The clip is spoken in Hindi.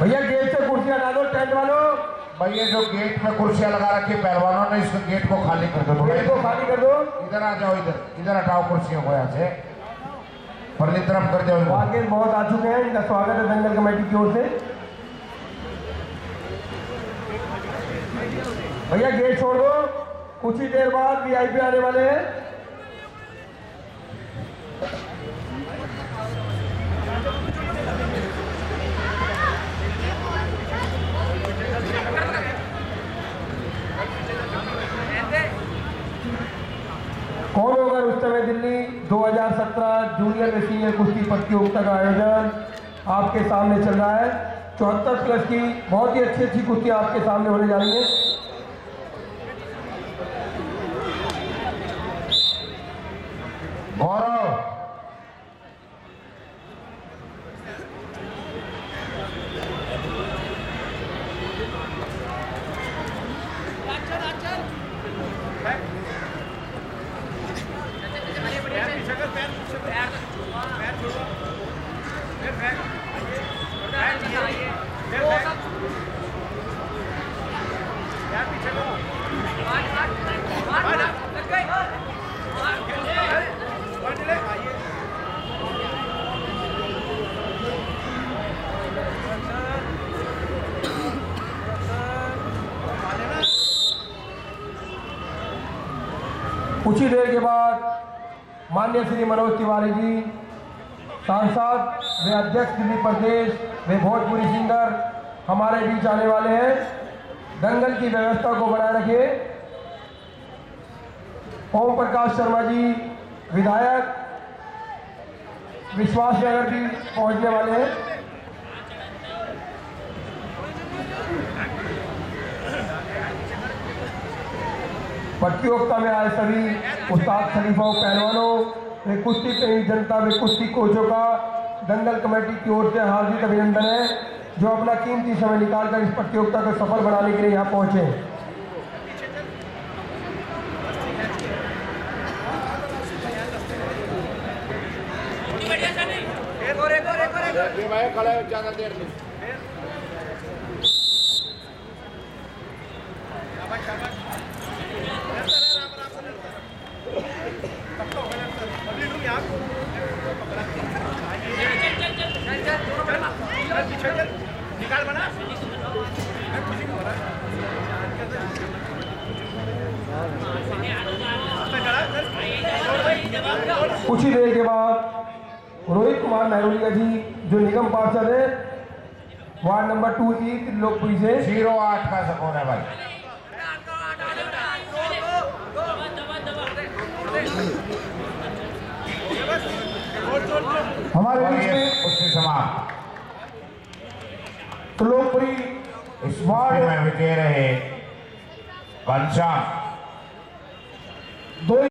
भैया गेट से कुर्सियां हटा दो टेंट वालों। भैया जो गेट में कुर्सियां लगा रखी पहलवानों ने, इस गेट को खाली कर दो। गेट को खाली कर दो। इधर आ जाओ, इधर हटाओ कुर्सियों को यहाँ से, परली तरफ कर दो। आगे बहुत आ चुके हैं, इनका स्वागत है दंगल कमेटी की ओर से। भैया गेट छोड़ दो, कुछ ही देर बाद वीआईपी आने वाले हैं। कौन होगा रुस्तम दिल्ली 2017 जूनियर व सीनियर कुश्ती प्रतियोगिता का आयोजन आपके सामने चल रहा है। 74 प्लस की बहुत ही अच्छी कुश्तियां आपके सामने होने जा रही हैं। गौरव कुछ ही देर के बाद माननीय श्री मनोज तिवारी जी सांसद व अध्यक्ष दिल्ली प्रदेश वे भोजपुरी सिंगर हमारे बीच आने वाले हैं। दंगल की व्यवस्था को बनाए रखिए। ओम प्रकाश शर्मा जी विधायक विश्वास नगर भी पहुंचने वाले हैं। प्रतियोगिता में आए सभी उस्ताद खलीफाओं पहलवानों व कुश्ती प्रेमी जनता व कुश्ती कोचों का दंगल कमेटी की ओर से हार्दिक अभिनंदन है, जो अपना कीमती समय निकालकर इस प्रतियोगिता को सफल बनाने के लिए यहाँ पहुंचे। ज्यादा देर नहीं। कुछ ही देर के बाद रोहित कुमार महरोलिया जी जो निगम पार्षद है वार्ड नंबर 2 ई त्रिलोकपुरी से 08 का स्कोर है भाई। हमारे बीच में उससे समाप्त त्रिलोकपुरी इस वार्ड में विजय रहे घनश्याम